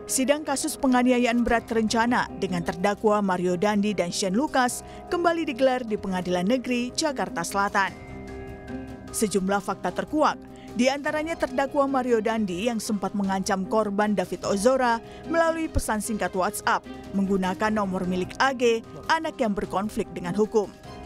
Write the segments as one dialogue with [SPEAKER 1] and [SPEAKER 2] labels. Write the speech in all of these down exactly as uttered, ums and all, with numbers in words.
[SPEAKER 1] Sidang kasus penganiayaan berat terencana dengan terdakwa Mario Dandi dan Shane Lucas kembali digelar di Pengadilan Negeri Jakarta Selatan. Sejumlah fakta terkuak, di antaranya terdakwa Mario Dandi yang sempat mengancam korban David Ozora melalui pesan singkat WhatsApp menggunakan nomor milik A G, anak yang berkonflik dengan hukum.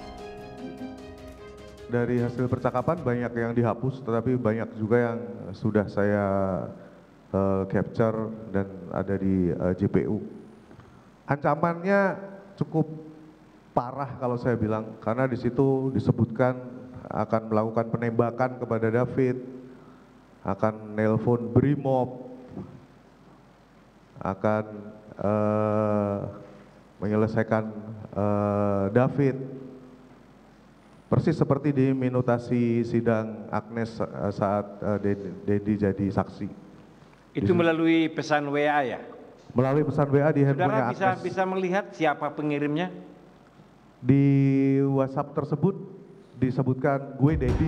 [SPEAKER 2] Dari hasil percakapan banyak yang dihapus, tetapi banyak juga yang sudah saya uh, capture dan ada di uh, J P U. Ancamannya cukup parah kalau saya bilang, karena di situ disebutkan akan melakukan penembakan kepada David, akan nelpon Brimob, akan uh, menyelesaikan uh, David. Persis seperti di minutasi sidang Agnes saat uh, Dedi jadi saksi.
[SPEAKER 3] Itu melalui pesan W A ya?
[SPEAKER 2] Melalui pesan W A di handphonenya Agnes.
[SPEAKER 3] Saudara bisa, bisa melihat siapa pengirimnya?
[SPEAKER 2] Di WhatsApp tersebut disebutkan gue Dedi.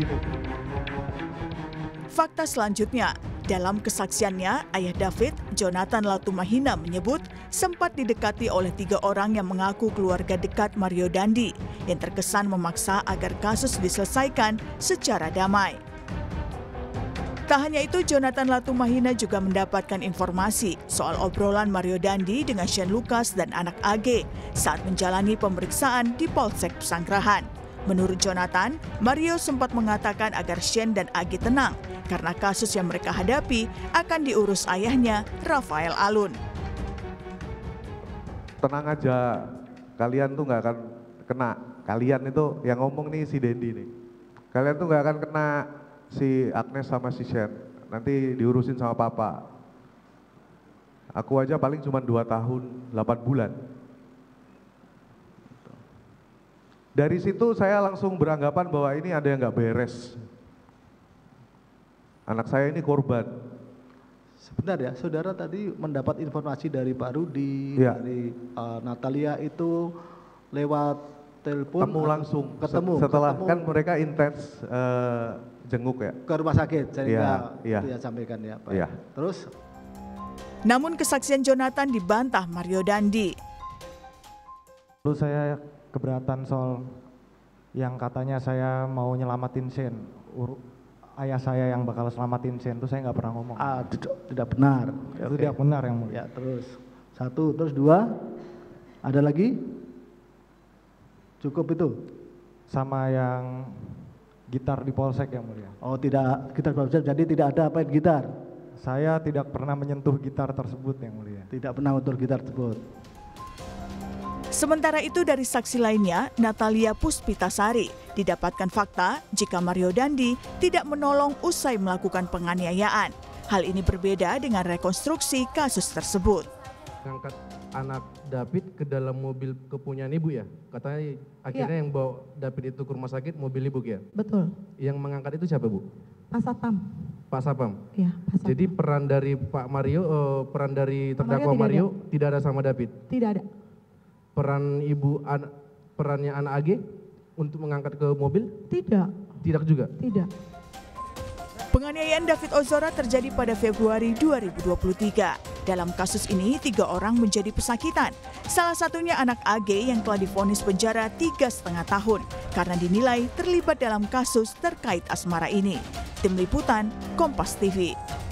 [SPEAKER 1] Fakta selanjutnya, dalam kesaksiannya, ayah David, Jonathan Latumahina menyebut sempat didekati oleh tiga orang yang mengaku keluarga dekat Mario Dandi yang terkesan memaksa agar kasus diselesaikan secara damai. Tak hanya itu, Jonathan Latumahina juga mendapatkan informasi soal obrolan Mario Dandi dengan Shane Lucas dan anak A G saat menjalani pemeriksaan di Polsek Pesanggerahan. Menurut Jonathan, Mario sempat mengatakan agar Shane dan A G tenang karena kasus yang mereka hadapi akan diurus ayahnya, Rafael Alun.
[SPEAKER 2] Tenang aja, kalian tuh nggak akan kena. Kalian itu yang ngomong nih si Dendi nih. Kalian tuh nggak akan kena si Agnes sama si Shane. Nanti diurusin sama papa. Aku aja paling cuma dua tahun, delapan bulan. Dari situ saya langsung beranggapan bahwa ini ada yang nggak beres. Anak saya ini korban.
[SPEAKER 4] Sebentar ya, saudara tadi mendapat informasi dari Pak Rudi,
[SPEAKER 2] ya.
[SPEAKER 4] dari uh, Natalia itu lewat telepon.
[SPEAKER 2] Ketemu langsung.
[SPEAKER 4] Ketemu.
[SPEAKER 2] Setelah
[SPEAKER 4] ketemu,
[SPEAKER 2] kan mereka intens uh, jenguk ya.
[SPEAKER 4] Ke rumah sakit, saya
[SPEAKER 2] ya, ya.
[SPEAKER 4] itu ya sampaikan ya Pak.
[SPEAKER 2] Ya.
[SPEAKER 4] Terus?
[SPEAKER 1] Namun kesaksian Jonathan dibantah Mario Dandi.
[SPEAKER 5] Lalu saya keberatan soal yang katanya saya mau nyelamatin Shane. Ur ayah saya yang bakal selamatin Shane, itu saya nggak pernah ngomong.
[SPEAKER 4] Ah, tidak, tidak benar.
[SPEAKER 5] Itu okay. Tidak benar yang mulia.
[SPEAKER 4] Ya, terus satu, terus dua, ada lagi? Cukup itu?
[SPEAKER 5] Sama yang gitar di Polsek yang mulia.
[SPEAKER 4] Oh, tidak gitar Polsek, jadi tidak ada apa gitar?
[SPEAKER 5] Saya tidak pernah menyentuh gitar tersebut yang mulia.
[SPEAKER 4] Tidak pernah menyentuh gitar tersebut.
[SPEAKER 1] Sementara itu dari saksi lainnya, Natalia Puspitasari, didapatkan fakta jika Mario Dandi tidak menolong usai melakukan penganiayaan. Hal ini berbeda dengan rekonstruksi kasus tersebut.
[SPEAKER 6] Mengangkat anak David ke dalam mobil kepunyaan ibu ya? Katanya akhirnya ya. Yang bawa David itu ke rumah sakit mobil ibu ya?
[SPEAKER 7] Betul.
[SPEAKER 6] Yang mengangkat itu siapa Bu?
[SPEAKER 7] Pak Satpam.
[SPEAKER 6] Pak Satpam?
[SPEAKER 7] Iya, Pak Satpam.
[SPEAKER 6] Jadi peran dari Pak Mario, uh, peran dari terdakwa Mario, Mario tidak, tidak ada sama David?
[SPEAKER 7] Tidak ada.
[SPEAKER 6] Peran ibu, an, perannya anak A G untuk mengangkat ke mobil?
[SPEAKER 7] Tidak.
[SPEAKER 6] Tidak juga?
[SPEAKER 7] Tidak.
[SPEAKER 1] Penganiayaan David Ozora terjadi pada Februari dua ribu dua puluh tiga. Dalam kasus ini, tiga orang menjadi pesakitan. Salah satunya anak A G yang telah divonis penjara tiga setengah tahun karena dinilai terlibat dalam kasus terkait asmara ini. Tim Liputan, Kompas T V.